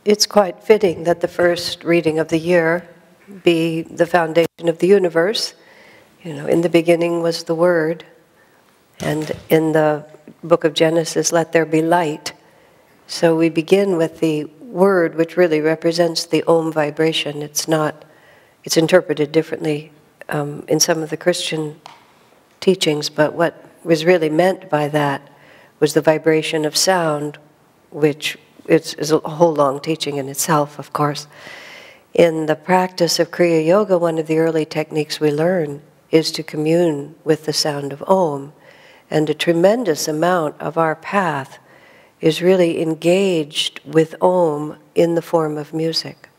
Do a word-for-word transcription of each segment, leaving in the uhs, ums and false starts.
It's quite fitting that the first reading of the year be the foundation of the universe. You know, in the beginning was the Word, and in the book of Genesis, let there be light. So we begin with the Word, which really represents the Om vibration. It's not, it's interpreted differently um, in some of the Christian teachings, but what was really meant by that was the vibration of sound, which is, is a whole long teaching in itself, of course. In the practice of Kriya Yoga, one of the early techniques we learn is to commune with the sound of Om, and a tremendous amount of our path is really engaged with Om in the form of music.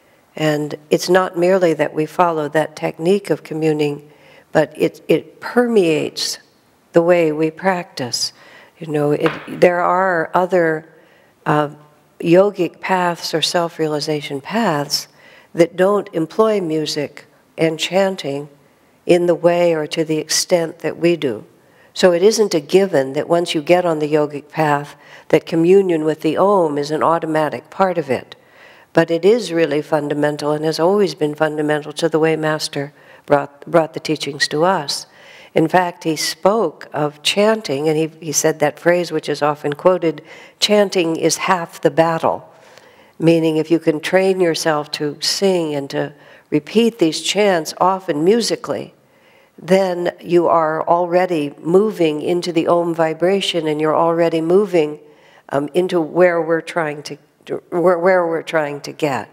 And it's not merely that we follow that technique of communing, but it, it permeates the way we practice. You know, it, there are other uh, yogic paths or self-realization paths that don't employ music and chanting in the way or to the extent that we do. So it isn't a given that once you get on the yogic path that communion with the Om is an automatic part of it. But it is really fundamental and has always been fundamental to the way Master brought, brought the teachings to us. In fact, he spoke of chanting, and he, he said that phrase which is often quoted, chanting is half the battle. Meaning if you can train yourself to sing and to repeat these chants often musically, then you are already moving into the Om vibration, and you're already moving um, into where we're trying to where, where we're trying to get.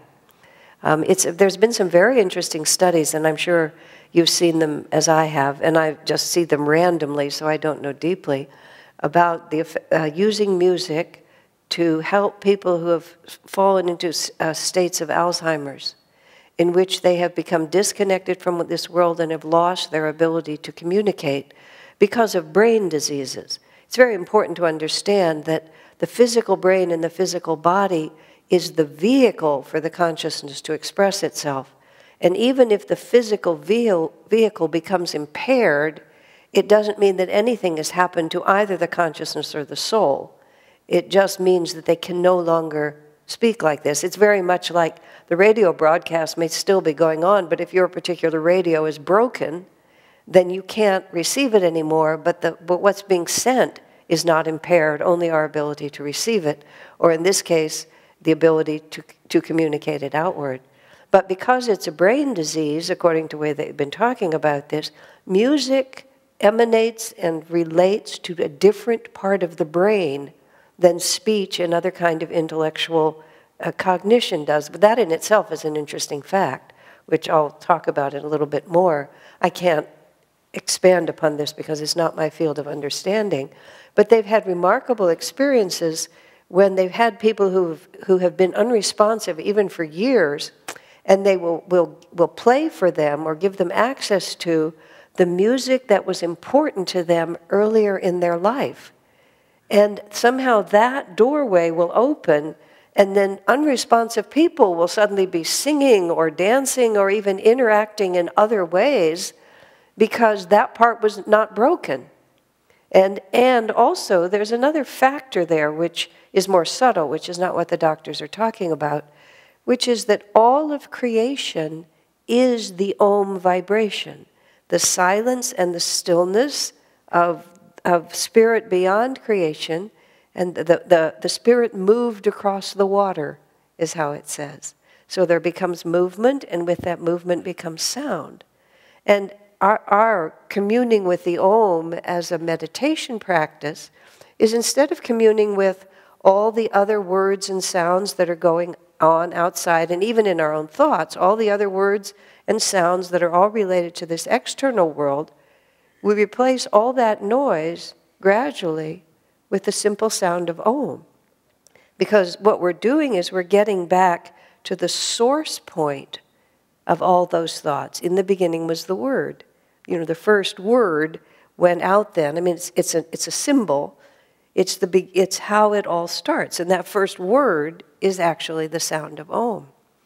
Um, it's, there's been some very interesting studies, and I'm sure you've seen them as I have, and I just see them randomly, so I don't know deeply, about the uh, using music to help people who have fallen into uh, states of Alzheimer's, in which they have become disconnected from this world and have lost their ability to communicate because of brain diseases. It's very important to understand that the physical brain and the physical body is the vehicle for the consciousness to express itself. And even if the physical vehicle becomes impaired, it doesn't mean that anything has happened to either the consciousness or the soul. It just means that they can no longer speak like this. It's very much like the radio broadcast may still be going on, but if your particular radio is broken, then you can't receive it anymore, but, the, but what's being sent is not impaired, only our ability to receive it, or in this case, the ability to, to communicate it outward. But because it's a brain disease, according to the way they've been talking about this, music emanates and relates to a different part of the brain than speech and other kind of intellectual uh, cognition does. But that in itself is an interesting fact, which I'll talk about in a little bit more. I can't expand upon this because it's not my field of understanding. But they've had remarkable experiences when they've had people who've, who have been unresponsive even for years, and they will, will, will play for them or give them access to the music that was important to them earlier in their life. And somehow that doorway will open, and then unresponsive people will suddenly be singing or dancing or even interacting in other ways because that part was not broken. And, and also, there's another factor there which is more subtle, which is not what the doctors are talking about, which is that all of creation is the Om vibration, the silence and the stillness of, of spirit beyond creation, and the, the, the spirit moved across the water, is how it says. So there becomes movement, and with that movement becomes sound. And Our, our communing with the Om as a meditation practice is, instead of communing with all the other words and sounds that are going on outside, and even in our own thoughts, all the other words and sounds that are all related to this external world, we replace all that noise gradually with the simple sound of Om. Because what we're doing is we're getting back to the source point of all those thoughts. In the beginning was the Word. You know, the first word went out then. I mean, it's, it's, a, it's a symbol. It's, the, it's how it all starts. And that first word is actually the sound of Om.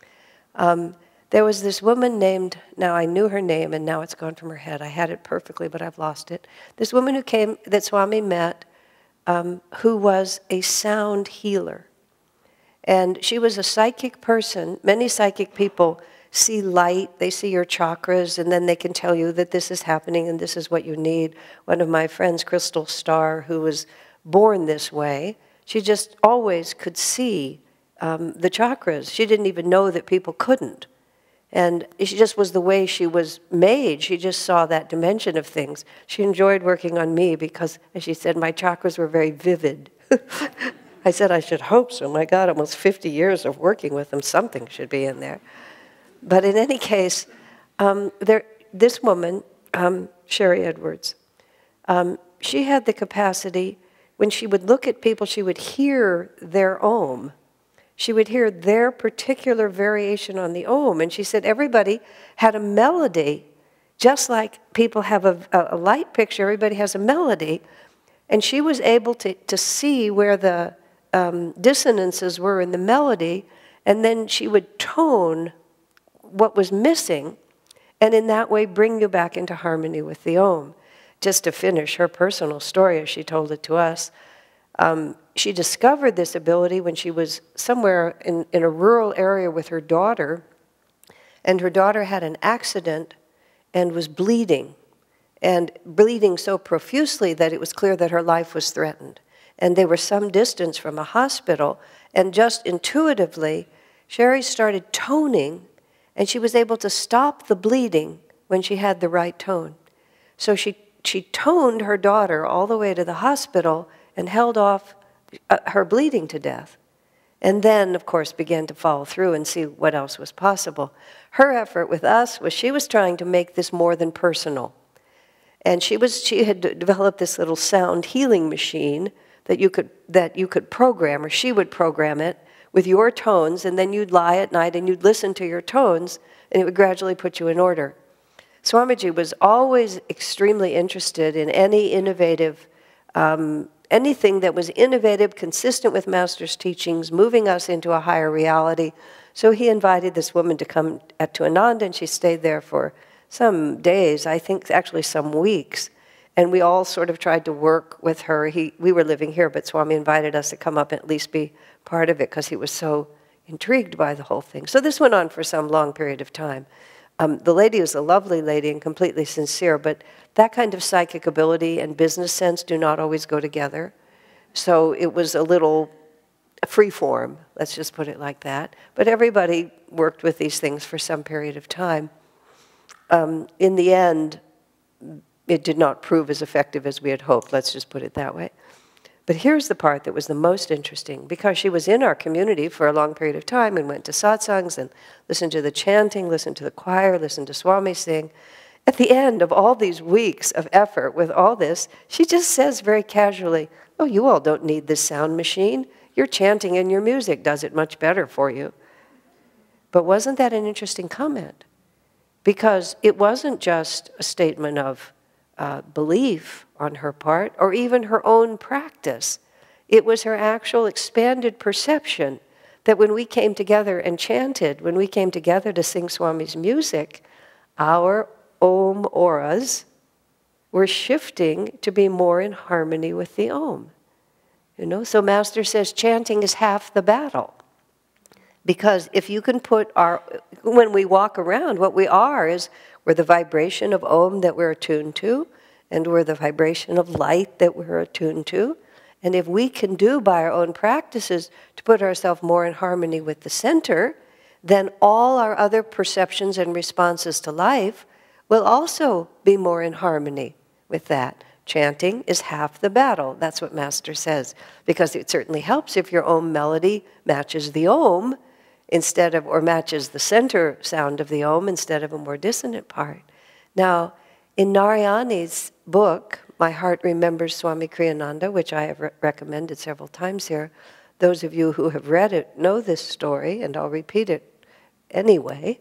Um, there was this woman named, now I knew her name and now it's gone from her head. I had it perfectly, but I've lost it. This woman who came, that Swami met, um, who was a sound healer. And she was a psychic person. Many psychic people see light, they see your chakras, and then they can tell you that this is happening and this is what you need. One of my friends, Crystal Starr, who was born this way, she just always could see um, the chakras. She didn't even know that people couldn't. And she just was the way she was made. She just saw that dimension of things. She enjoyed working on me because, as she said, my chakras were very vivid. I said, I should hope so. My God, almost fifty years of working with them, something should be in there. But in any case, um, there, this woman, um, Sherry Edwards, um, she had the capacity, when she would look at people, she would hear their Om. She would hear their particular variation on the Om. And she said everybody had a melody, just like people have a, a light picture, everybody has a melody. And she was able to, to see where the um, dissonances were in the melody, and then she would tone what was missing, and in that way bring you back into harmony with the Om. Just to finish her personal story as she told it to us, um, she discovered this ability when she was somewhere in, in a rural area with her daughter, and her daughter had an accident and was bleeding, and bleeding so profusely that it was clear that her life was threatened. And they were some distance from a hospital, and just intuitively, Sherry started toning, and she was able to stop the bleeding when she had the right tone. So she, she toned her daughter all the way to the hospital and held off uh, her bleeding to death. And then, of course, began to follow through and see what else was possible. Her effort with us was she was trying to make this more than personal. And she, was, she had developed this little sound healing machine that you could, that you could program, or she would program it, with your tones, and then you'd lie at night and you'd listen to your tones, and it would gradually put you in order. Swamiji was always extremely interested in any innovative, um, anything that was innovative, consistent with Master's teachings, moving us into a higher reality. So he invited this woman to come at, to Ananda, and she stayed there for some days, I think actually some weeks. And we all sort of tried to work with her. He, we were living here, but Swami invited us to come up and at least be part of it because he was so intrigued by the whole thing. So this went on for some long period of time. Um, the lady was a lovely lady and completely sincere, but that kind of psychic ability and business sense do not always go together. So it was a little free form, let's just put it like that. But everybody worked with these things for some period of time. Um, in the end, it did not prove as effective as we had hoped, let's just put it that way. But here's the part that was the most interesting, because she was in our community for a long period of time and went to satsangs and listened to the chanting, listened to the choir, listened to Swami sing. At the end of all these weeks of effort with all this, she just says very casually, oh, you all don't need this sound machine. Your chanting and your music does it much better for you. But wasn't that an interesting comment? Because it wasn't just a statement of uh, belief on her part, or even her own practice. It was her actual expanded perception that when we came together and chanted, when we came together to sing Swami's music, our Om auras were shifting to be more in harmony with the Om. You know, so Master says chanting is half the battle. Because if you can put our, when we walk around, what we are is we're the vibration of Om that we're attuned to, and we're the vibration of light that we're attuned to. And if we can do by our own practices to put ourselves more in harmony with the center, then all our other perceptions and responses to life will also be more in harmony with that. Chanting is half the battle. That's what Master says. Because it certainly helps if your Om melody matches the Om, instead of, or matches the center sound of the Om instead of a more dissonant part. Now, in Narayani's book, My Heart Remembers Swami Kriyananda, which I have re recommended several times here, those of you who have read it know this story, and I'll repeat it anyway.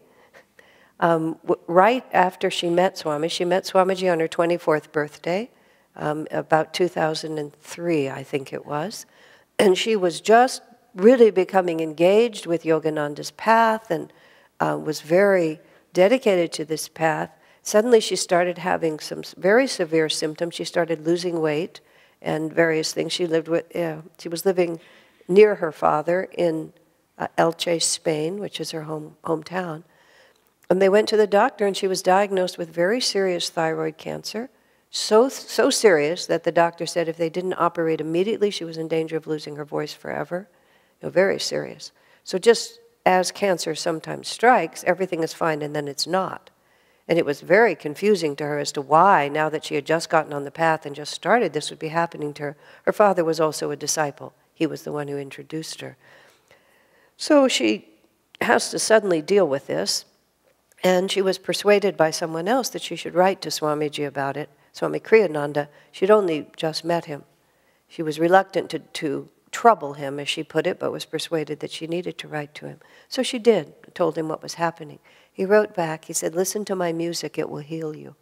Um, right after she met Swami, she met Swamiji on her twenty-fourth birthday, um, about two thousand three, I think it was, and she was just really becoming engaged with Yogananda's path and uh, was very dedicated to this path. Suddenly she started having some very severe symptoms. She started losing weight and various things. She lived with, uh, she was living near her father in uh, Elche, Spain, which is her home hometown. And they went to the doctor, and she was diagnosed with very serious thyroid cancer, so, so serious that the doctor said if they didn't operate immediately, she was in danger of losing her voice forever. You know, very serious. So just as cancer sometimes strikes, everything is fine, and then it's not. And it was very confusing to her as to why, now that she had just gotten on the path and just started, this would be happening to her. Her father was also a disciple. He was the one who introduced her. So she has to suddenly deal with this, and she was persuaded by someone else that she should write to Swamiji about it, Swami Kriyananda. She'd only just met him. She was reluctant to, to trouble him, as she put it, but was persuaded that she needed to write to him. So she did, told him what was happening. He wrote back, he said, "Listen to my music, it will heal you."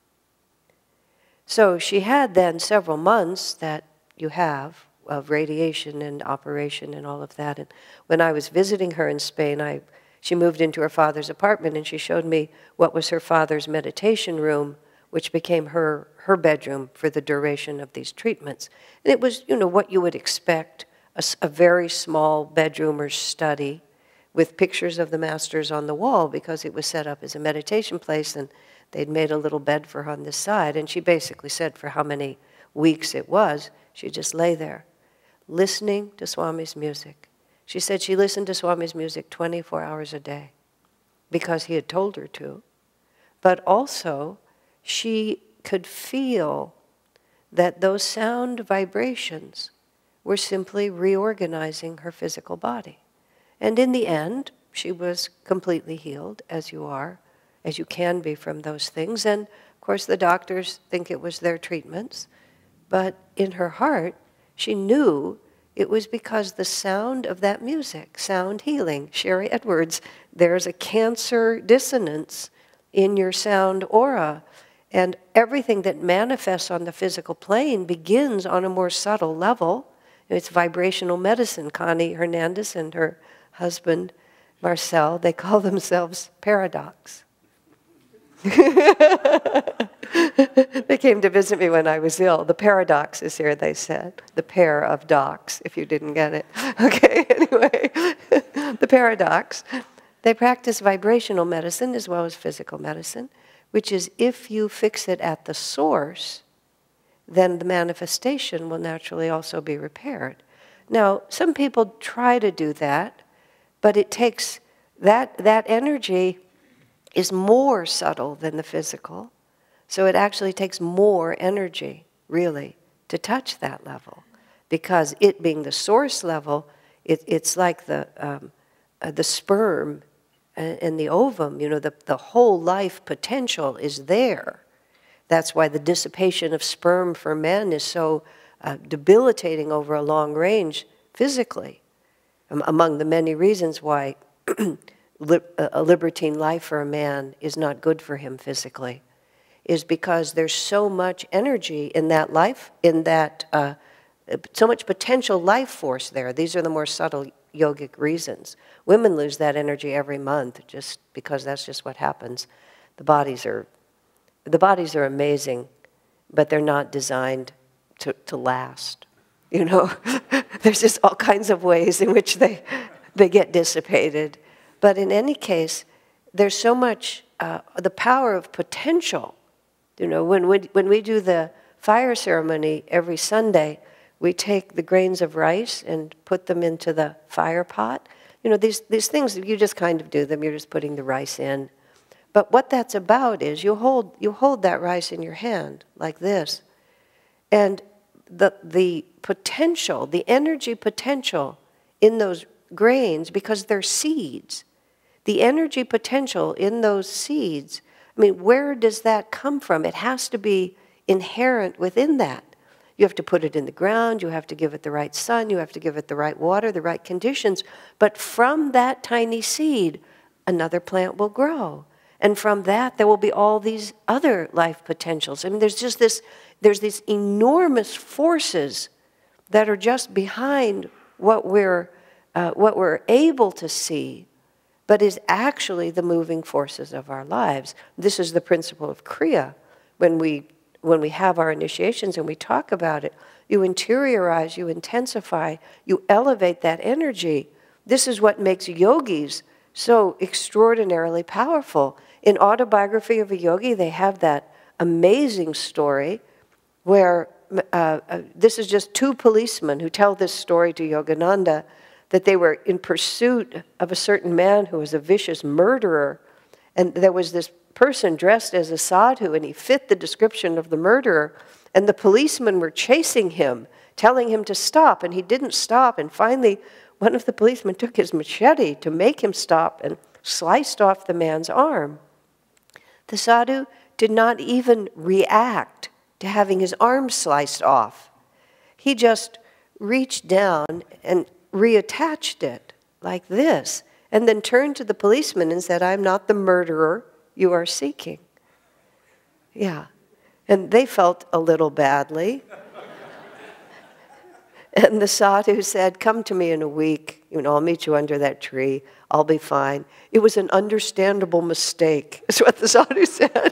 So she had then several months that you have of radiation and operation and all of that. And when I was visiting her in Spain, I, she moved into her father's apartment, and she showed me what was her father's meditation room, which became her, her bedroom for the duration of these treatments. And it was, you know, what you would expect, a, a very small bedroom or study with pictures of the masters on the wall, because it was set up as a meditation place, and they'd made a little bed for her on this side. And she basically said for how many weeks it was, she'd just lay there, listening to Swami's music. She said she listened to Swami's music twenty-four hours a day because he had told her to. But also, she could feel that those sound vibrations were simply reorganizing her physical body. And in the end, she was completely healed, as you are, as you can be from those things. And of course, the doctors think it was their treatments. But in her heart, she knew it was because the sound of that music, sound healing. Sherry Edwards, there's a cancer dissonance in your sound aura. And everything that manifests on the physical plane begins on a more subtle level. It's vibrational medicine. Connie Hernandez and her husband, Marcel, they call themselves Paradox. They came to visit me when I was ill. The paradox is here, they said. The pair of docs, if you didn't get it. Okay, anyway, the paradox. They practice vibrational medicine as well as physical medicine, which is if you fix it at the source, then the manifestation will naturally also be repaired. Now, some people try to do that, but it takes, that, that energy is more subtle than the physical. So it actually takes more energy, really, to touch that level. Because it being the source level, it, it's like the, um, uh, the sperm and the ovum, you know, the, the whole life potential is there. That's why the dissipation of sperm for men is so uh, debilitating over a long range physically. Um, among the many reasons why li a libertine life for a man is not good for him physically is because there's so much energy in that life, in that, uh, so much potential life force there. These are the more subtle yogic reasons. Women lose that energy every month just because that's just what happens. The bodies are, the bodies are amazing, but they're not designed to, to last. You know, there's just all kinds of ways in which they, they get dissipated. But in any case, there's so much, uh, the power of potential. You know, when we, when we do the fire ceremony every Sunday, we take the grains of rice and put them into the fire pot. You know, these, these things, you just kind of do them. You're just putting the rice in. But what that's about is you hold, you hold that rice in your hand like this. And the, the potential, the energy potential in those grains, because they're seeds, the energy potential in those seeds, I mean, where does that come from? It has to be inherent within that. You have to put it in the ground, you have to give it the right sun, you have to give it the right water, the right conditions. But from that tiny seed, another plant will grow. And from that, there will be all these other life potentials. I mean, there's just this, there's these enormous forces that are just behind what we're, uh, what we're able to see, but is actually the moving forces of our lives. This is the principle of Kriya. When we, when we have our initiations and we talk about it, you interiorize, you intensify, you elevate that energy This is what makes yogis so extraordinarily powerful. In Autobiography of a Yogi, they have that amazing story where uh, uh, this is just two policemen who tell this story to Yogananda, that they were in pursuit of a certain man who was a vicious murderer. And there was this person dressed as a sadhu, and he fit the description of the murderer. And the policemen were chasing him, telling him to stop, and he didn't stop. And finally, one of the policemen took his machete to make him stop and sliced off the man's arm. The sadhu did not even react to having his arm sliced off. He just reached down and reattached it like this, and then turned to the policeman and said, "I'm not the murderer you are seeking." Yeah. And they felt a little badly. And the sadhu said, "Come to me in a week. You know, I'll meet you under that tree. I'll be fine." It was an understandable mistake, is what the sadhu said.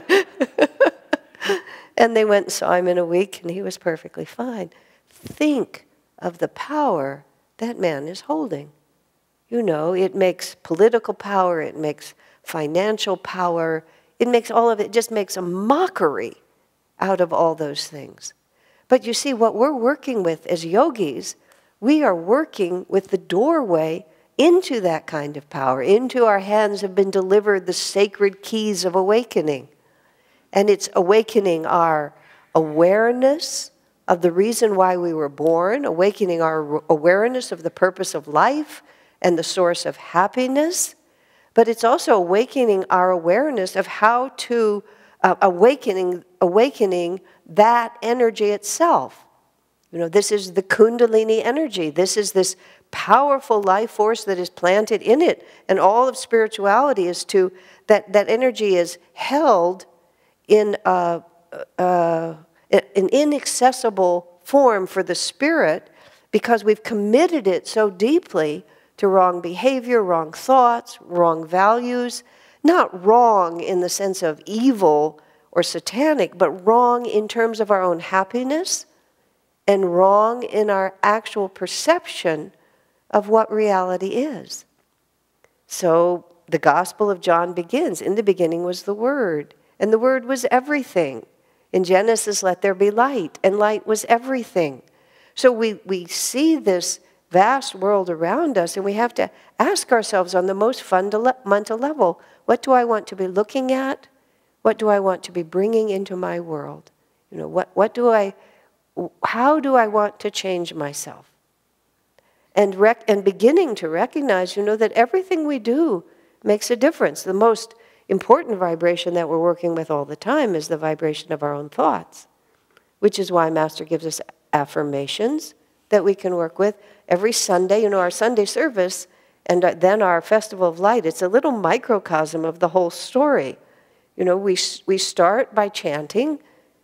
And they went and saw him in a week, and he was perfectly fine. Think of the power that man is holding. You know, it makes political power, it makes financial power, it makes all of it, it just makes a mockery out of all those things. But you see, what we're working with as yogis, we are working with the doorway into that kind of power. Into our hands have been delivered the sacred keys of awakening. And it's awakening our awareness of the reason why we were born, awakening our awareness of the purpose of life and the source of happiness. But it's also awakening our awareness of how to, uh, awakening, awakening that energy itself. You know, this is the Kundalini energy. This is this powerful life force that is planted in it. And all of spirituality is to, that, that energy is held in a, uh, an inaccessible form for the spirit, because we've committed it so deeply to wrong behavior, wrong thoughts, wrong values. Not wrong in the sense of evil or satanic, but wrong in terms of our own happiness and wrong in our actual perception of what reality is. So the Gospel of John begins, "In the beginning was the Word, and the Word was everything. In Genesis, let there be light, and light was everything." So we, we see this vast world around us, and we have to ask ourselves on the most fundamental level, what do I want to be looking at? What do I want to be bringing into my world? You know, what, what do I, how do I want to change myself? And, rec and beginning to recognize, you know, that everything we do makes a difference. The most important vibration that we're working with all the time is the vibration of our own thoughts, which is why Master gives us affirmations that we can work with. Every Sunday, you know, our Sunday service and then our Festival of Light, it's a little microcosm of the whole story. You know, we, we start by chanting,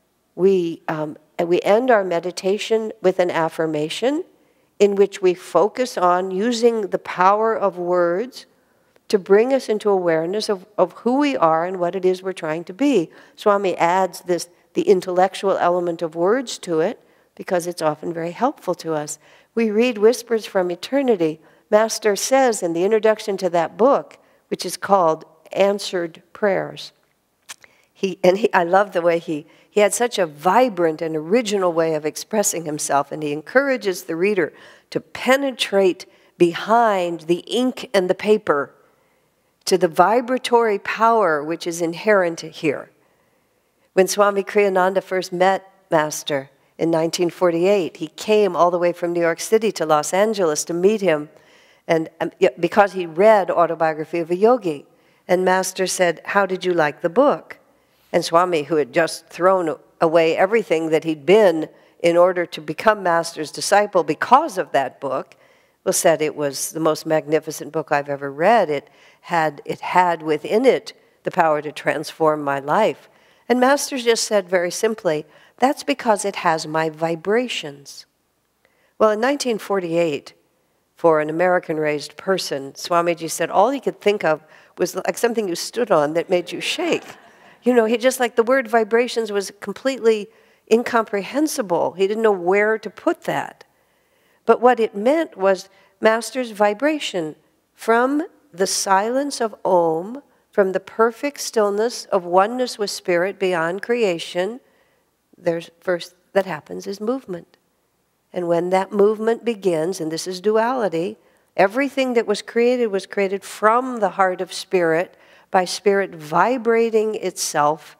we, um, and we end our meditation with an affirmation in which we focus on using the power of words to bring us into awareness of, of who we are and what it is we're trying to be. Swami adds this, the intellectual element of words to it, because it's often very helpful to us. We read Whispers from Eternity. Master says in the introduction to that book, which is called Answered Prayers. He, and he, I love the way he, he had such a vibrant and original way of expressing himself, and he encourages the reader to penetrate behind the ink and the paper to the vibratory power which is inherent here. When Swami Kriyananda first met Master in nineteen forty-eight, he came all the way from New York City to Los Angeles to meet him, and um, because he read Autobiography of a Yogi. And Master said, "How did you like the book?" And Swami, who had just thrown away everything that he'd been in order to become Master's disciple because of that book, well, said it was the most magnificent book I've ever read. It had, it had within it the power to transform my life. And Master just said very simply, that's because it has my vibrations. Well, in nineteen forty-eight, for an American-raised person, Swamiji said all he could think of was like something you stood on that made you shake. You know, he just like the word vibrations was completely incomprehensible. He didn't know where to put that. But what it meant was Master's vibration from the silence of Om, from the perfect stillness of oneness with Spirit beyond creation. There's first that happens is movement. And when that movement begins, and this is duality, everything that was created was created from the heart of Spirit, by Spirit vibrating itself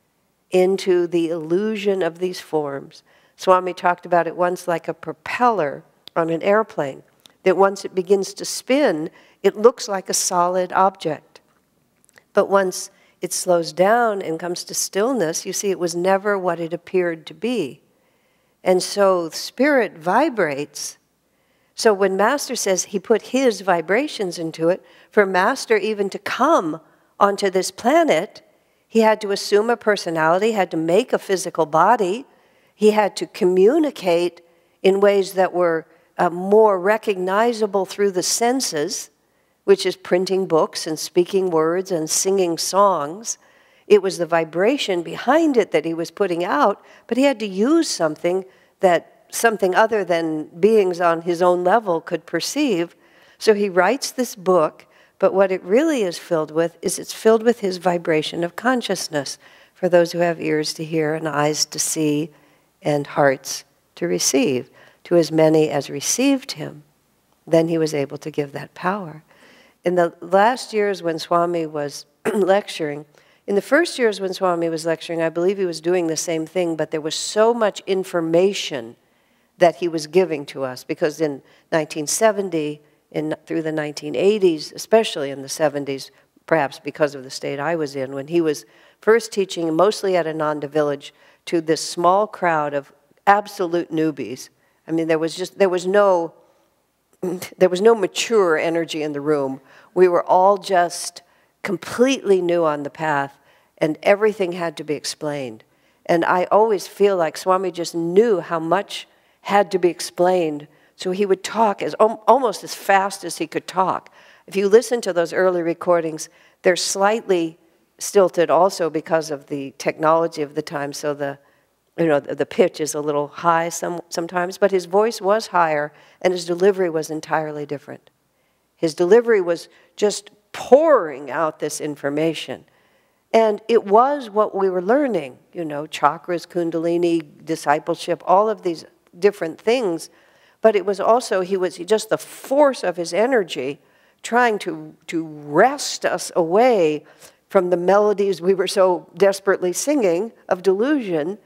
into the illusion of these forms. Swami talked about it once like a propeller on an airplane, that once it begins to spin, it looks like a solid object. But once it slows down and comes to stillness, you see it was never what it appeared to be. And so Spirit vibrates. So when Master says he put his vibrations into it, for Master even to come onto this planet, he had to assume a personality, had to make a physical body, he had to communicate in ways that were uh, more recognizable through the senses, which is printing books and speaking words and singing songs. It was the vibration behind it that he was putting out, but he had to use something that something other than beings on his own level could perceive. So he writes this book, but what it really is filled with is it's filled with his vibration of consciousness for those who have ears to hear and eyes to see and hearts to receive. To as many as received him, then he was able to give that power. In the last years when Swami was lecturing, in the first years when Swami was lecturing, I believe he was doing the same thing, but there was so much information that he was giving to us, because in nineteen seventy, in, through the nineteen eighties, especially in the seventies, perhaps because of the state I was in, when he was first teaching, mostly at Ananda Village, to this small crowd of absolute newbies. I mean, there was just, there was no, there was no mature energy in the room. We were all just completely new on the path, and everything had to be explained. And I always feel like Swami just knew how much had to be explained, so he would talk as almost as fast as he could talk. If you listen to those early recordings, they're slightly stilted also because of the technology of the time, so the You know, the pitch is a little high some, sometimes, but his voice was higher and his delivery was entirely different. His delivery was just pouring out this information. And it was what we were learning, you know, chakras, kundalini, discipleship, all of these different things. But it was also, he was just the force of his energy trying to, to wrest us away from the melodies we were so desperately singing of delusion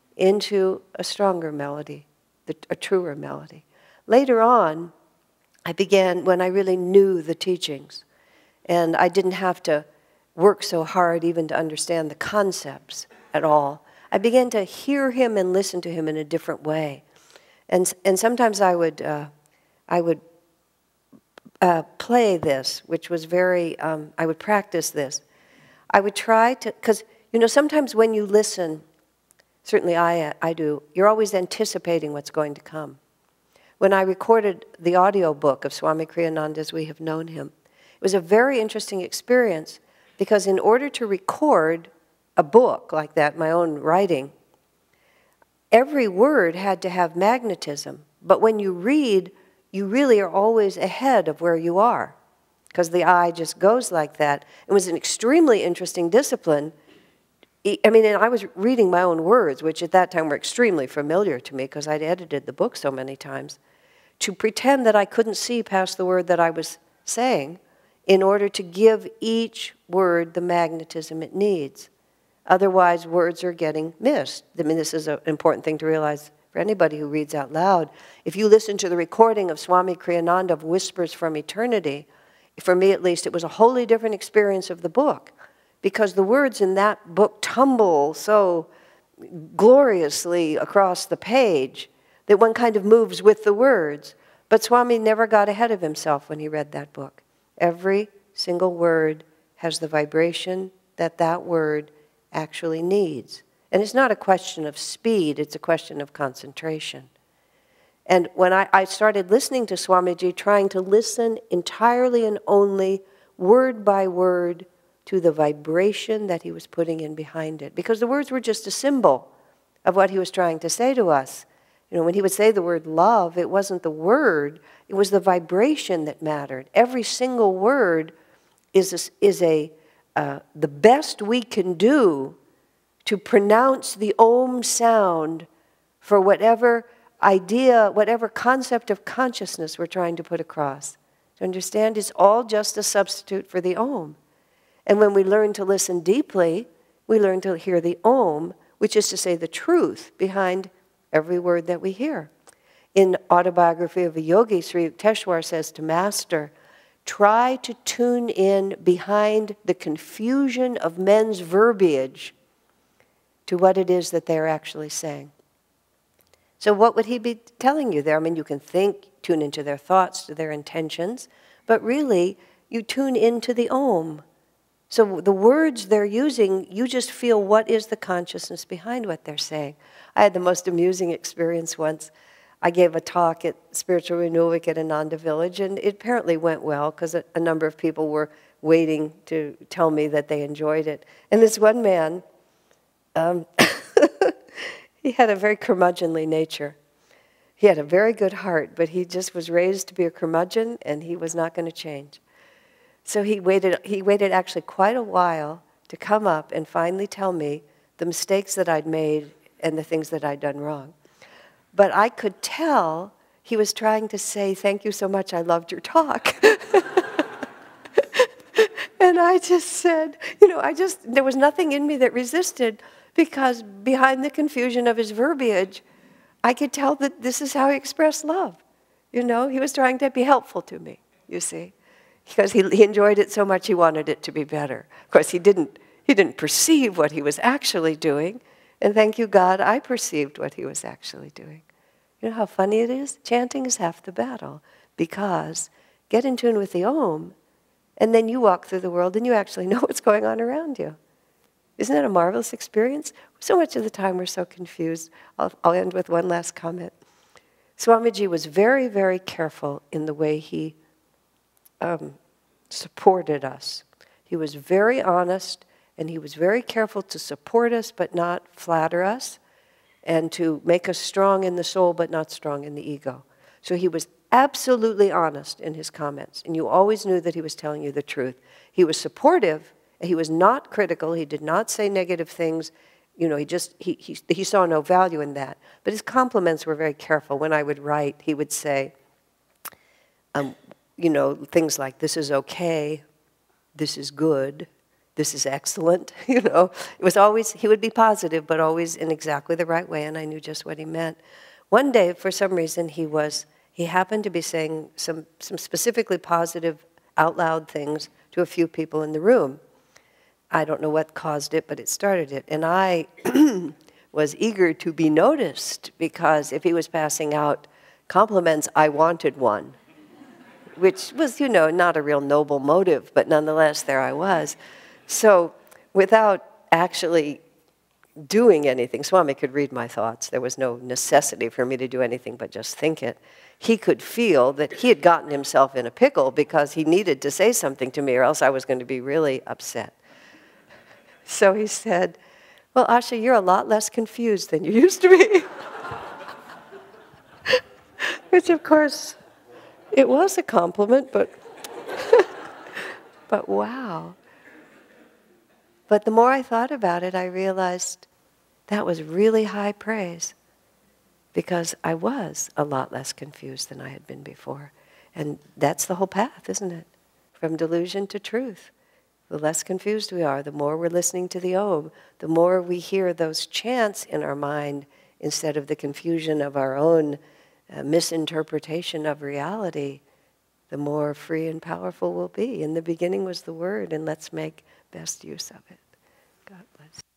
into a stronger melody, a truer melody. Later on, I began, when I really knew the teachings, and I didn't have to work so hard even to understand the concepts at all, I began to hear him and listen to him in a different way. And, and sometimes I would, uh, I would uh, play this, which was very, um, I would practice this. I would try to, because, you know, sometimes when you listen, certainly I, I do, you're always anticipating what's going to come. When I recorded the audio book of Swami Kriyananda as we have known him, it was a very interesting experience, because in order to record a book like that, my own writing, every word had to have magnetism. But when you read, you really are always ahead of where you are, because the eye just goes like that. It was an extremely interesting discipline. I mean, and I was reading my own words, which at that time were extremely familiar to me because I'd edited the book so many times, to pretend that I couldn't see past the word that I was saying in order to give each word the magnetism it needs. Otherwise, words are getting missed. I mean, this is an important thing to realize for anybody who reads out loud. If you listen to the recording of Swami Kriyananda of Whispers from Eternity, for me at least, it was a wholly different experience of the book, because the words in that book tumble so gloriously across the page that one kind of moves with the words. But Swami never got ahead of himself when he read that book. Every single word has the vibration that that word actually needs. And it's not a question of speed, it's a question of concentration. And when I, I started listening to Swamiji, trying to listen entirely and only word by word to the vibration that he was putting in behind it. Because the words were just a symbol of what he was trying to say to us. You know, when he would say the word love, it wasn't the word, it was the vibration that mattered. Every single word is a, is a uh, the best we can do to pronounce the Om sound for whatever idea, whatever concept of consciousness we're trying to put across. To understand, it's all just a substitute for the Om. And when we learn to listen deeply, we learn to hear the Om, which is to say the truth behind every word that we hear. In Autobiography of a Yogi, Sri Yukteswar says to Master, try to tune in behind the confusion of men's verbiage to what it is that they're actually saying. So what would he be telling you there? I mean, you can think, tune into their thoughts, to their intentions, but really, you tune into the Om. So the words they're using, you just feel what is the consciousness behind what they're saying. I had the most amusing experience once. I gave a talk at Spiritual Renewal Week at Ananda Village, and it apparently went well because a, a number of people were waiting to tell me that they enjoyed it. And this one man, um, he had a very curmudgeonly nature. He had a very good heart, but he just was raised to be a curmudgeon, and he was not going to change. So he waited, he waited actually quite a while to come up and finally tell me the mistakes that I'd made and the things that I'd done wrong. But I could tell he was trying to say, thank you so much, I loved your talk. And I just said, you know, I just, there was nothing in me that resisted, because behind the confusion of his verbiage, I could tell that this is how he expressed love. You know, he was trying to be helpful to me, you see. Because he, he enjoyed it so much, he wanted it to be better. Of course, he didn't, he didn't perceive what he was actually doing. And thank you, God, I perceived what he was actually doing. You know how funny it is? Chanting is half the battle. Because get in tune with the Om, and then you walk through the world and you actually know what's going on around you. Isn't that a marvelous experience? So much of the time we're so confused. I'll, I'll end with one last comment. Swamiji was very, very careful in the way he um, supported us. He was very honest, and he was very careful to support us but not flatter us, and to make us strong in the soul but not strong in the ego. So he was absolutely honest in his comments, and you always knew that he was telling you the truth. He was supportive, he was not critical, he did not say negative things. You know, he just, he, he, he saw no value in that. But his compliments were very careful. When I would write, he would say, um, you know, things like, this is okay, this is good, this is excellent, you know. It was always, he would be positive, but always in exactly the right way, and I knew just what he meant. One day, for some reason, he was, he happened to be saying some, some specifically positive, out loud things to a few people in the room. I don't know what caused it, but it started it. And I was eager to be noticed, because if he was passing out compliments, I wanted one, which was, you know, not a real noble motive, but nonetheless, there I was. So without actually doing anything, Swami could read my thoughts. There was no necessity for me to do anything but just think it. He could feel that he had gotten himself in a pickle because he needed to say something to me, or else I was going to be really upset. So he said, well, Asha, you're a lot less confused than you used to be. Which, of course, it was a compliment, but, but wow. But the more I thought about it, I realized that was really high praise, because I was a lot less confused than I had been before. And that's the whole path, isn't it? From delusion to truth. The less confused we are, the more we're listening to the Om, the more we hear those chants in our mind instead of the confusion of our own uh, misinterpretation of reality, the more free and powerful we'll be. In the beginning was the Word, and let's make best use of it. God bless.